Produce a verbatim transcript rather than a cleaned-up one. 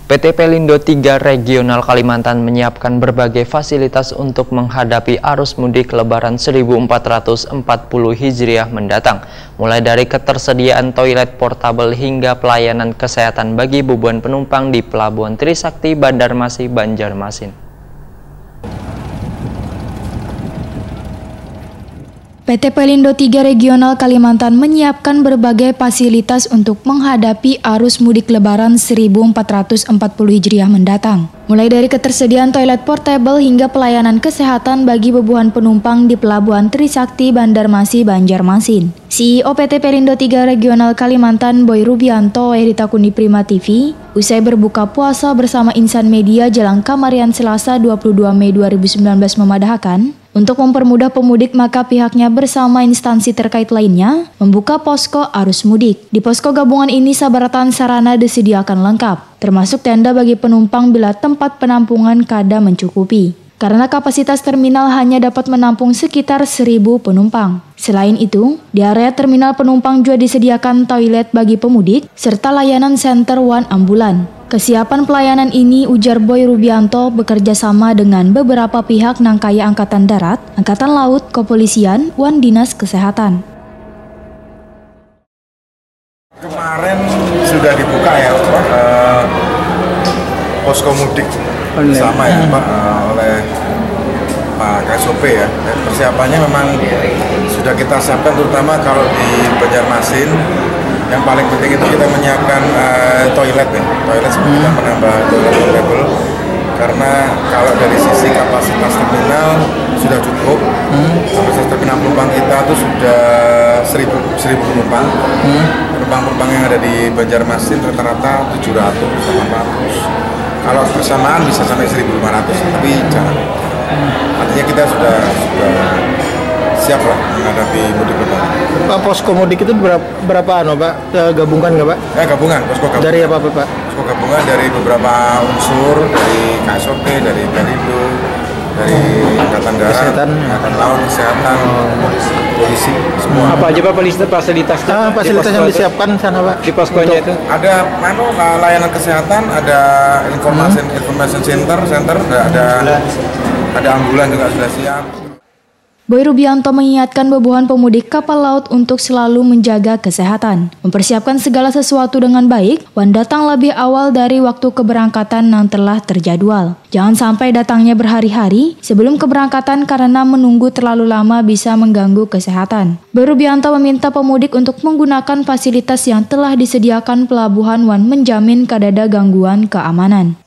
P T Pelindo tiga Regional Kalimantan menyiapkan berbagai fasilitas untuk menghadapi arus mudik Lebaran seribu empat ratus empat puluh Hijriah mendatang, mulai dari ketersediaan toilet portabel hingga pelayanan kesehatan bagi beban penumpang di Pelabuhan Trisakti Banjarmasin, Banjarmasin. P T Pelindo tiga Regional Kalimantan menyiapkan berbagai fasilitas untuk menghadapi arus mudik Lebaran seribu empat ratus empat puluh Hijriah mendatang. Mulai dari ketersediaan toilet portable hingga pelayanan kesehatan bagi bebuhan penumpang di Pelabuhan Trisakti Banjarmasin, Banjarmasin. C E O P T Pelindo tiga Regional Kalimantan Boy Rubianto ditakuni Prima T V usai berbuka puasa bersama Insan Media Jalan Kamarian Selasa dua puluh dua Mei dua ribu sembilan belas memadahkan, untuk mempermudah pemudik maka pihaknya bersama instansi terkait lainnya membuka posko arus mudik. Di posko gabungan ini sabaratan sarana disediakan lengkap, termasuk tenda bagi penumpang bila tempat penampungan kada mencukupi. Karena kapasitas terminal hanya dapat menampung sekitar seribu penumpang. Selain itu, di area terminal penumpang juga disediakan toilet bagi pemudik serta layanan Center One ambulan. Kesiapan pelayanan ini, ujar Boy Rubianto, bekerja sama dengan beberapa pihak Nangkaya Angkatan Darat, Angkatan Laut, Kepolisian, Wan Dinas Kesehatan. Kemarin sudah dibuka ya uh, posko mudik bersama ya Pak uh, oleh Pak K S O P ya. Dan persiapannya memang sudah kita siapkan, terutama kalau di Banjarmasin. Yang paling penting itu kita menyiapkan uh, toilet ya, toilet sebelum kita menambah toilet portable. Karena kalau dari sisi kapasitas terminal sudah cukup, hmm. kapasitas terminal penumpang kita itu sudah seribu penumpang. Hmm. Penumpang-penumpang yang ada di Banjarmasin rata-rata tujuh ratus, delapan ratus. Kalau bersamaan bisa sampai seribu lima ratus, tapi jangan. Hmm. Artinya kita sudah sudah siap lah menghadapi mudik lebaran. Pak, posko mudik itu berapa, berapa anu Pak? Gabungan nggak Pak? Ya gabungan, posko gabungan. Dari apa Pak? Posko gabungan dari beberapa unsur, dari K S O P, dari Pelindo, dari Angkatan Darat, Kesehatan, Angkatan Laut, Kesehatan, polisi, polisi, semua. Apa aja Pak fasilitas? Ah, fasilitas yang disiapkan sana Pak? Di poskonya itu? Ada manu layanan kesehatan, ada informasi hmm. information center, center, ada ada ambulan juga sudah siap. Boy Rubianto mengingatkan bebuhan pemudik kapal laut untuk selalu menjaga kesehatan, mempersiapkan segala sesuatu dengan baik, dan datang lebih awal dari waktu keberangkatan yang telah terjadwal. Jangan sampai datangnya berhari-hari sebelum keberangkatan karena menunggu terlalu lama bisa mengganggu kesehatan. Boy Rubianto meminta pemudik untuk menggunakan fasilitas yang telah disediakan pelabuhan Wan menjamin kadada gangguan keamanan.